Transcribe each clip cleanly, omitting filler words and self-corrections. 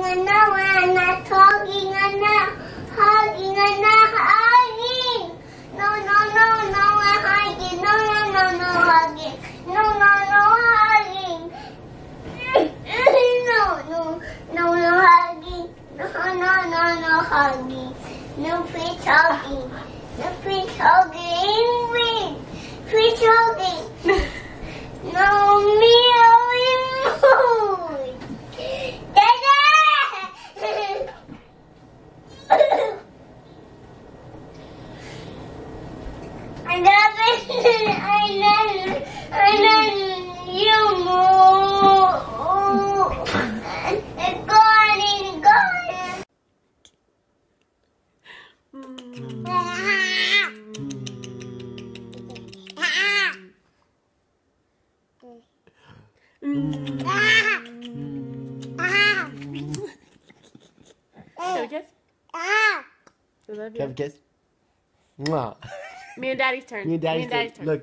anak, anak, talking anak, hugging anak, hugging. No, no, no, no, hugging. No, no, no, no, hugging. No, no, no, hugging. No, no, no, no, hugging. No, no, no, no, hugging. No, please hugging. No, please hugging. Please hugging. No, meowing mood. Dada! I love it. I love you more. Have a kiss? I love you. Have a kiss. Mwah. Me and Daddy's turn. Me and Daddy's turn. Look.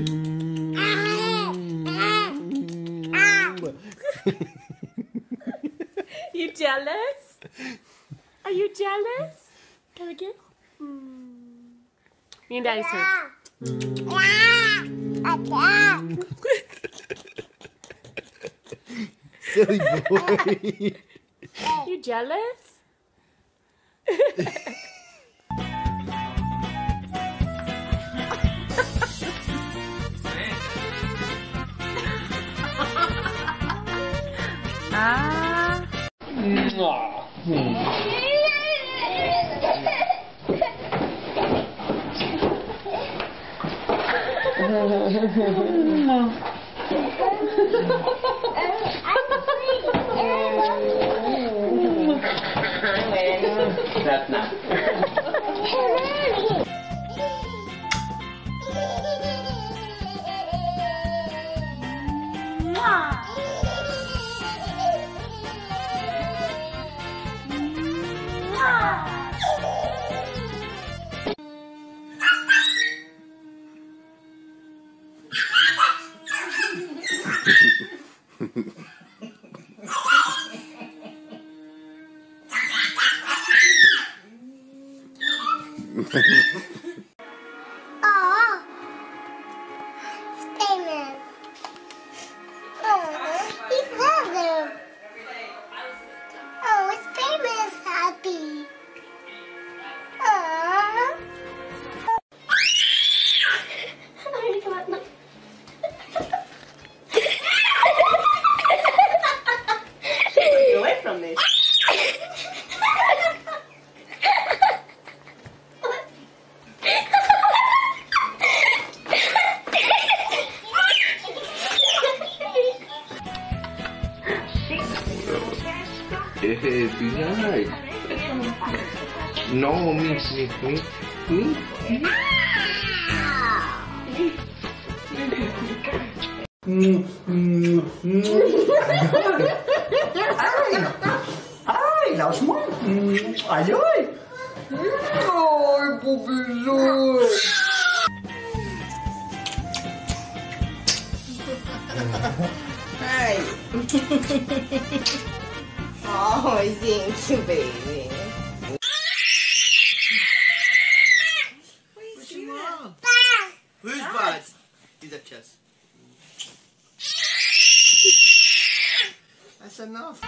You jealous? Are you jealous? Have a kiss? Me and Daddy's turn. Silly boy. You jealous? That's not. Oh, Spaceman. Oh, he loves him. Oh, Spaceman's happy. Oh. Get away from me. Hey, be nice. No, me. Ai, lass mal. Ai, ai. Ai, Bobizzo. Hi. Oh, thank you, baby. Where's your mom? Who's Buzz? He's a chess. That's enough.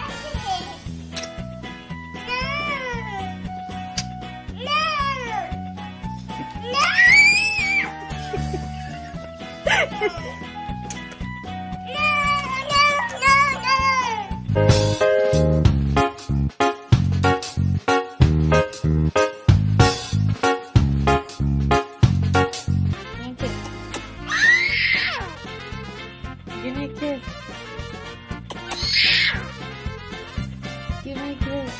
Give me a kiss. Give me a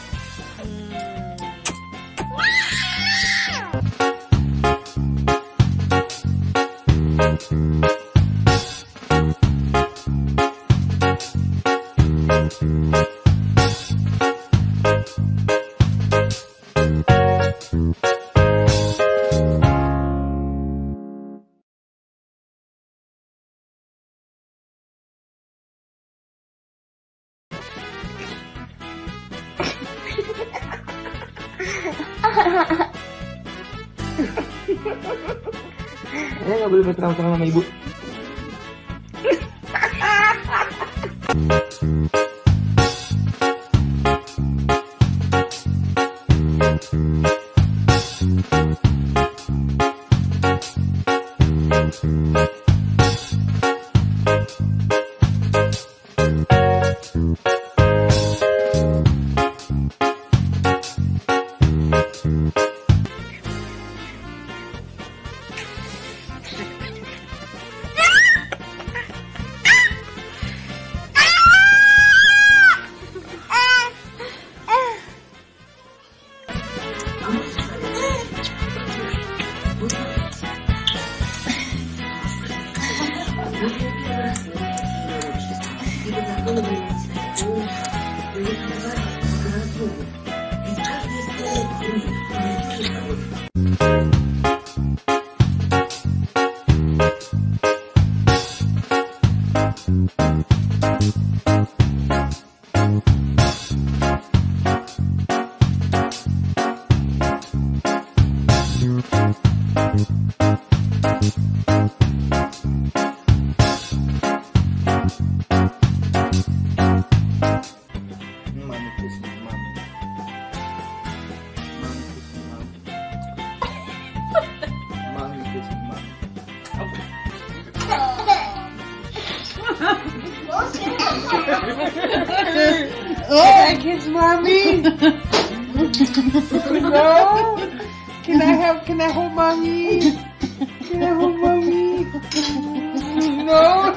kiss. Nggak boleh berterang-terang sama ibu. Mommy kiss me, mommy. Mommy kiss me, mommy. Mommy kiss me, mommy. Oh, I kiss mommy. No. Can I hold mommy? Can I hold mommy? No.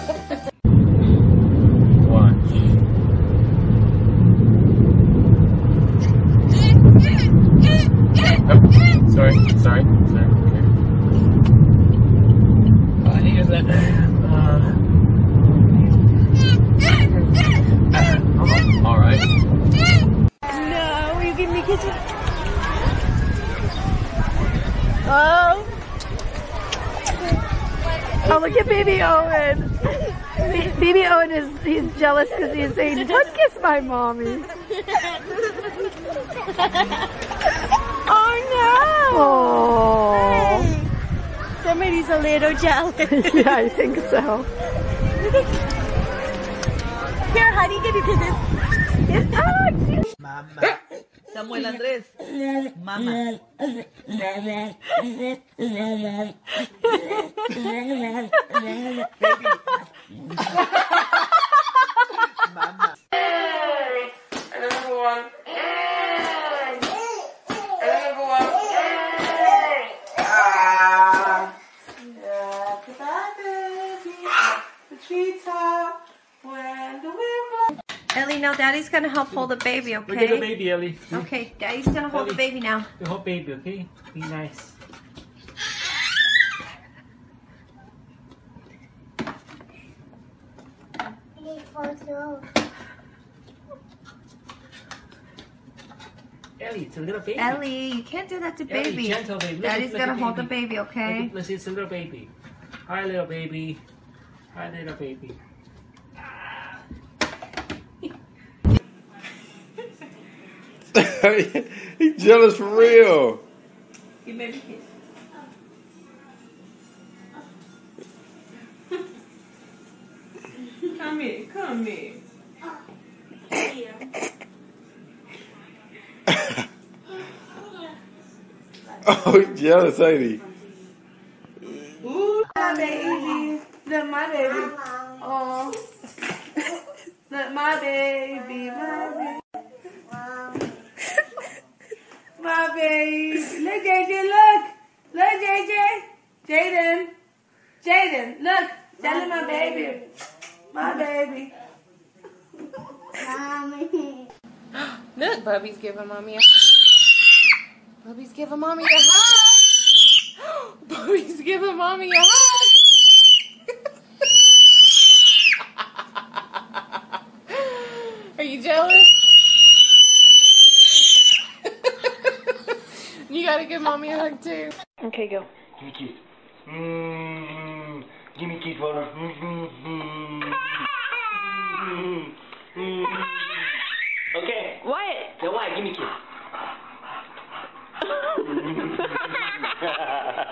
Sorry. Okay. I think it's that. All right. No, will you give me a kiss? Oh. Oh, look at baby Owen. Baby Owen he's jealous because he's saying, "Don't kiss my mommy." Oh no! Oh. Somebody's a little jealous. Yeah, I think so. Here, honey, give me kisses. Oh, Mama. Samuel Andres. Mama. Baby. Mama. Another one. Ellie, now Daddy's gonna help hold the baby, okay? Look at the baby, Ellie. Okay, Daddy's gonna hold the baby now. The whole baby, okay? Be nice. Ellie, it's a little baby. Ellie, you can't do that to Ellie, baby. gentle baby. Look, Daddy's look gonna at hold the baby. baby, okay? Let's see, it's a little baby. Hi, little baby. Hi, little baby. He's jealous for real. Give baby a kiss. Come here, come here. Oh, he's jealous, ain't he? Ooh, my baby. Look, my baby. Oh. Look, my baby, my baby. My baby. Look, JJ, look. Look, JJ. Jaden, look. Tell him my baby. My baby. Mommy. Look, Bubby's giving mommy a hug. Bubby's giving mommy a hug. Bubby's giving mommy a hug. Are you jealous? You gotta give mommy a hug too. Okay, go. Give me a kiss. Give me a kiss, brother. Okay. What? Now, why? Give me a kiss.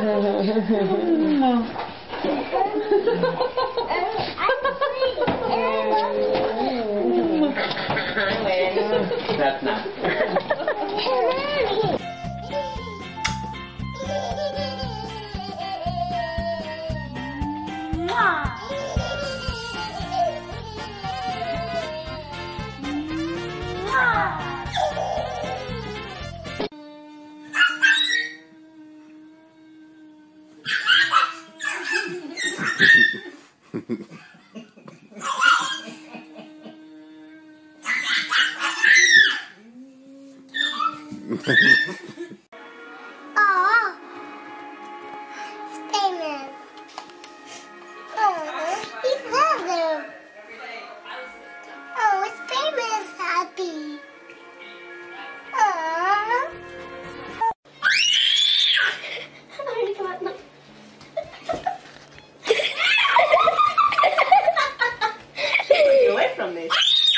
That's not. Oh, Spaceman. Oh, he's loving. Oh, Spaceman is happy. Oh. Get away from me.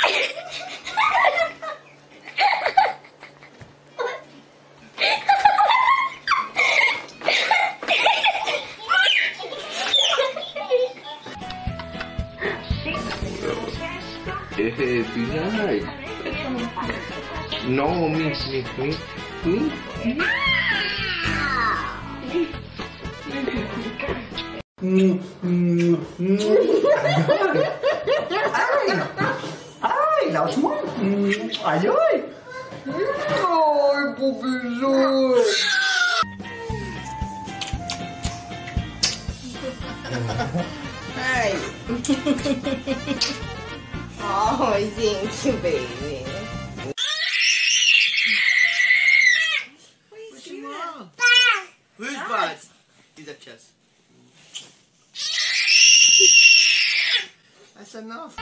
Be nice. No, me. Ay, laus mo. Ay, ay. Ay, pupisoy. Hi. Oh, thank you, baby. Who's bad? He's a chess. That's enough.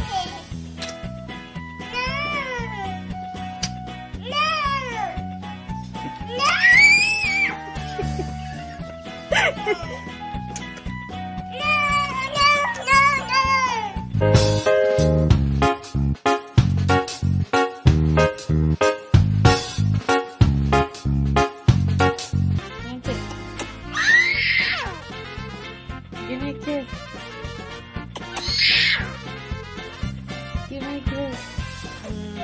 Give me a kiss. Give me a kiss.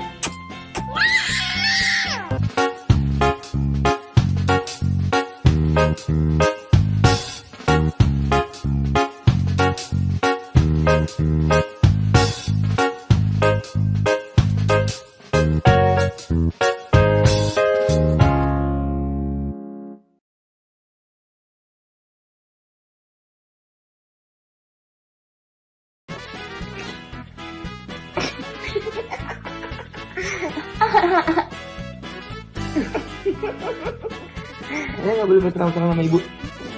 Saya nggak boleh berterang-terang sama ibu.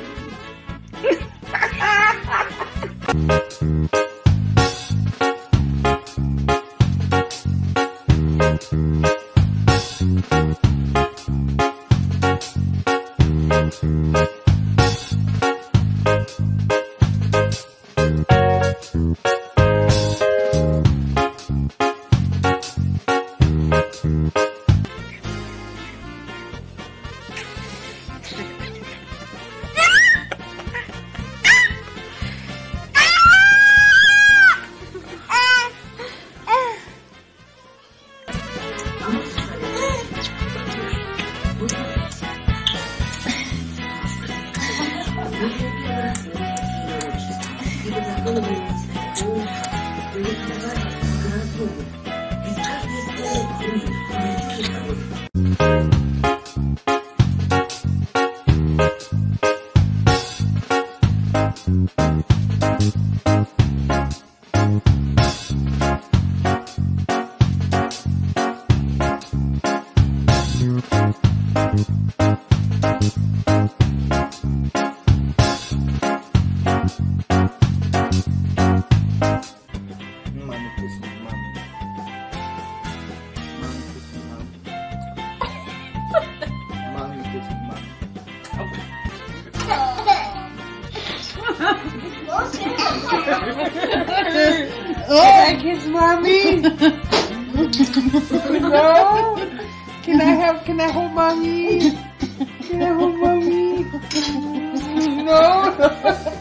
Oh, I kiss mommy. No. Can I hold mommy? Can I hold mommy? No.